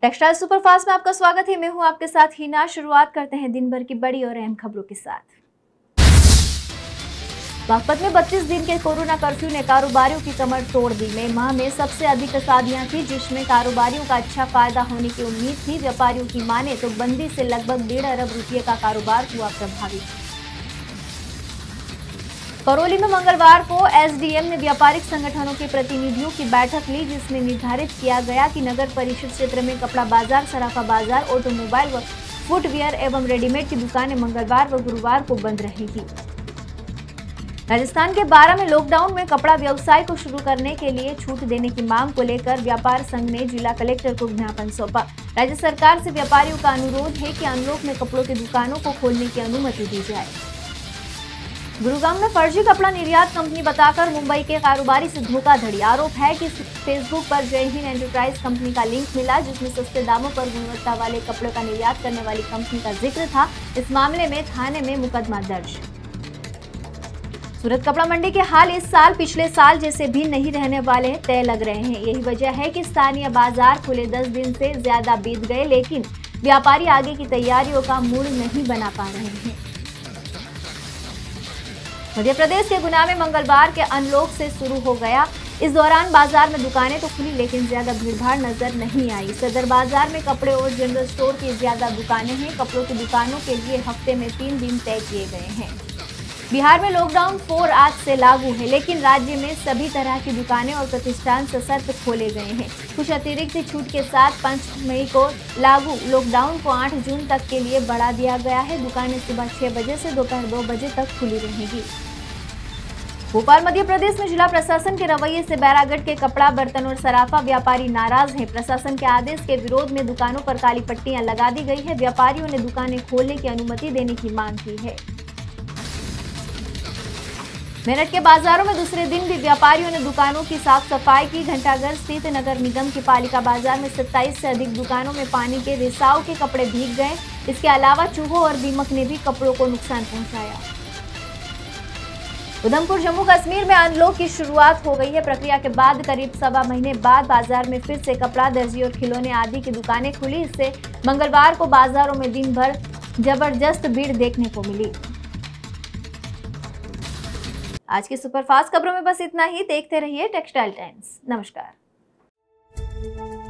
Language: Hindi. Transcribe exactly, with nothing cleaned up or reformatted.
टेक्सटाइल सुपरफास्ट में आपका स्वागत है। मैं हूं आपके साथ हिना। शुरुआत करते हैं दिन भर की बड़ी और अहम खबरों के साथ। बागपत में बत्तीस दिन के कोरोना कर्फ्यू ने कारोबारियों की कमर तोड़ दी। मई माह में सबसे अधिक शादियां थी, जिसमें कारोबारियों का अच्छा फायदा होने की उम्मीद थी। व्यापारियों की माने तो बंदी से लगभग डेढ़ अरब रुपये का कारोबार हुआ प्रभावित। करौली में मंगलवार को एसडीएम ने व्यापारिक संगठनों के प्रतिनिधियों की बैठक ली, जिसमें निर्धारित किया गया कि नगर परिषद क्षेत्र में कपड़ा बाजार, सराफा बाजार, ऑटोमोबाइल व फुटवियर एवं रेडीमेड की दुकानें मंगलवार व गुरुवार को बंद रहेगी। राजस्थान के बारां में लॉकडाउन में कपड़ा व्यवसाय को शुरू करने के लिए छूट देने की मांग को लेकर व्यापार संघ ने जिला कलेक्टर को ज्ञापन सौंपा। राज्य सरकार से व्यापारियों का अनुरोध है कि अनलॉक में कपड़ों की दुकानों को खोलने की अनुमति दी जाए। गुरुग्राम में फर्जी कपड़ा निर्यात कंपनी बताकर मुंबई के कारोबारी से धोखाधड़ी। आरोप है कि फेसबुक पर जय हिंद एंटरप्राइज कंपनी का लिंक मिला, जिसमें सस्ते दामों पर गुणवत्ता वाले कपड़ों का निर्यात करने वाली कंपनी का जिक्र था। इस मामले में थाने में मुकदमा दर्ज। सूरत कपड़ा मंडी के हाल इस साल पिछले साल जैसे भी नहीं रहने वाले तय लग रहे हैं। यही वजह है कि स्थानीय बाजार खुले दस दिन से ज्यादा बीत गए, लेकिन व्यापारी आगे की तैयारियों का मूड नहीं बना पा रहे हैं। मध्य प्रदेश के गुना में मंगलवार के अनलॉक से शुरू हो गया। इस दौरान बाजार में दुकानें तो खुली, लेकिन ज्यादा भीड़भाड़ नजर नहीं आई। सदर बाजार में कपड़े और जनरल स्टोर की ज्यादा दुकानें हैं। कपड़ों की दुकानों के लिए हफ्ते में तीन दिन तय किए गए हैं। बिहार में लॉकडाउन फोर आज से लागू है, लेकिन राज्य में सभी तरह की दुकानें और प्रतिष्ठान सशर्त खोले गए हैं। कुछ अतिरिक्त छूट के साथ पाँच मई को लागू लॉकडाउन को आठ जून तक के लिए बढ़ा दिया गया है। दुकानें सुबह छह बजे से दोपहर दो बजे तक खुली रहेंगी। भोपाल मध्य प्रदेश में जिला प्रशासन के रवैये से बैरागढ़ के कपड़ा, बर्तन और सराफा व्यापारी नाराज हैं। प्रशासन के आदेश के विरोध में दुकानों पर काली पट्टियां लगा दी गई है। व्यापारियों ने दुकानें खोलने की अनुमति देने की मांग की है। मेरठ के बाजारों में दूसरे दिन भी व्यापारियों ने दुकानों की साफ सफाई की। घंटाघर स्थित नगर निगम की पालिका बाजार में सत्ताईस से अधिक दुकानों में पानी के रिसाव के कपड़े भीग गए। इसके अलावा चूहों और दीमक ने भी कपड़ों को नुकसान पहुंचाया। उधमपुर जम्मू कश्मीर में अनलॉक की शुरुआत हो गई है। प्रक्रिया के बाद करीब सवा महीने बाद बाजार में फिर से कपड़ा, दर्जी और खिलौने आदि की दुकानें खुली। इससे मंगलवार को बाजारों में दिन भर जबरदस्त भीड़ देखने को मिली। आज की सुपरफास्ट खबरों में बस इतना ही। देखते रहिए टेक्सटाइल टाइम्स। नमस्कार।